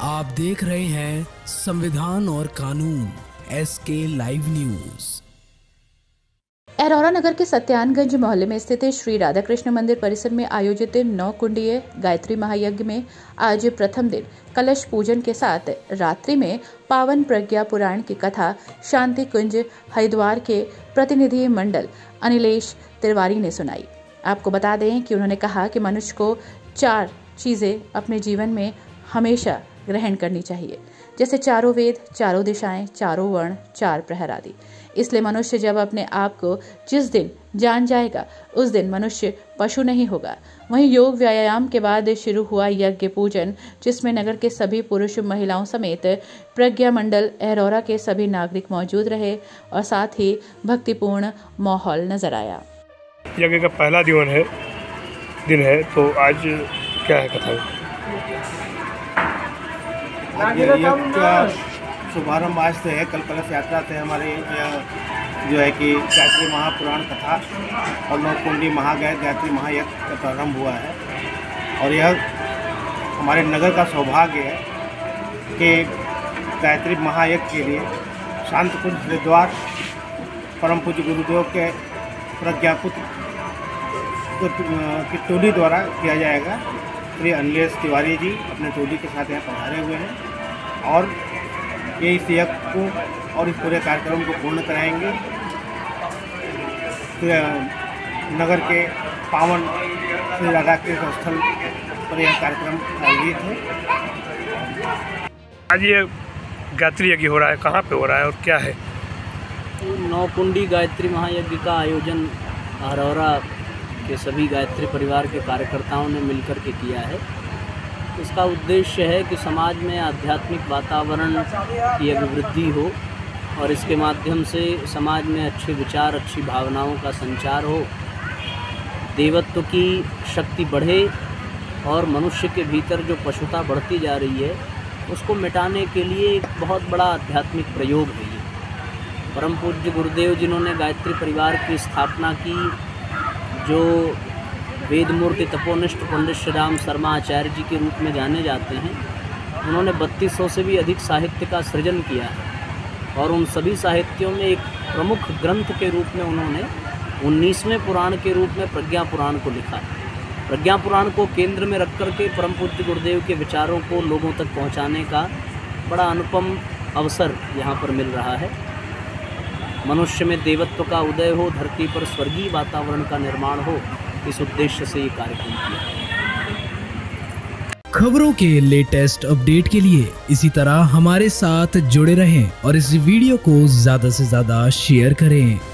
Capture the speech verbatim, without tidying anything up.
आप देख रहे हैं संविधान और कानून एस के लाइव न्यूज। एरोरा नगर के सत्यानगंज मोहल्ले में स्थित श्री राधा कृष्ण मंदिर परिसर में आयोजित नौ कुंडीय गायत्री महायज्ञ में आज प्रथम दिन कलश पूजन के साथ रात्रि में पावन प्रज्ञा पुराण की कथा शांति कुंज हरिद्वार के प्रतिनिधि मंडल अनिलेश तिवारी ने सुनाई। आपको बता दें कि उन्होंने कहा कि मनुष्य को चार चीजें अपने जीवन में हमेशा ग्रहण करनी चाहिए, जैसे चारों वेद, चारों दिशाएं, चारों वर्ण, चार प्रहर आदि। इसलिए मनुष्य जब अपने आप को जिस दिन जान जाएगा उस दिन मनुष्य पशु नहीं होगा। वहीं योग व्यायाम के बाद शुरू हुआ यज्ञ पूजन, जिसमें नगर के सभी पुरुष महिलाओं समेत प्रज्ञा मंडल एरोरा के सभी नागरिक मौजूद रहे और साथ ही भक्तिपूर्ण माहौल नजर आया। यज्ञ का पहला दिन है दिन है तो आज क्या है कथा? आज यज्ञ का शुभारंभ आज से है। कल कलश यात्रा से हमारे जो है कि गायत्री महापुराण कथा और नौकुंडी महागय गायत्री महायज्ञ का प्रारंभ हुआ है। और यह हमारे नगर का सौभाग्य है कि गायत्री महायज्ञ के लिए शांत कुंज हरिद्वार परम पूज्य गुरुदेव के प्रज्ञापुत्र की टोली द्वारा किया जाएगा। श्री अनिलेश तिवारी जी अपने टोली के साथ यहाँ पधारे हुए हैं और ये इस यज्ञ को और इस पूरे कार्यक्रम को पूर्ण कराएंगे। नगर के पावन श्री राधा कृष्ण स्थल पर यह कार्यक्रम आयोजित है। आज ये गायत्री यज्ञ हो रहा है, कहाँ पे हो रहा है और क्या है? नौ कुंडी गायत्री महायज्ञ का आयोजन एरोरा के सभी गायत्री परिवार के कार्यकर्ताओं ने मिलकर के किया है। इसका उद्देश्य है कि समाज में आध्यात्मिक वातावरण की अभिवृद्धि हो और इसके माध्यम से समाज में अच्छे विचार, अच्छी भावनाओं का संचार हो, देवत्व की शक्ति बढ़े और मनुष्य के भीतर जो पशुता बढ़ती जा रही है उसको मिटाने के लिए एक बहुत बड़ा आध्यात्मिक प्रयोग है ये। परम पूज्य गुरुदेव जिन्होंने गायत्री परिवार की स्थापना की, जो वेद मूर्ति तपोनिष्ठ पंडित श्री राम शर्मा आचार्य जी के रूप में जाने जाते हैं, उन्होंने बत्तीस सौ से भी अधिक साहित्य का सृजन किया है और उन सभी साहित्यों में एक प्रमुख ग्रंथ के रूप में उन्होंने उन्नीसवें पुराण के रूप में प्रज्ञा पुराण को लिखा। प्रज्ञा पुराण को केंद्र में रख कर के परम पूज्य गुरुदेव के विचारों को लोगों तक पहुंचाने का बड़ा अनुपम अवसर यहाँ पर मिल रहा है। मनुष्य में देवत्व का उदय हो, धरती पर स्वर्गीय वातावरण का निर्माण हो, इस उद्देश्य से ये कार्यक्रम किया। खबरों के लेटेस्ट अपडेट के लिए इसी तरह हमारे साथ जुड़े रहें और इस वीडियो को ज्यादा से ज्यादा शेयर करें।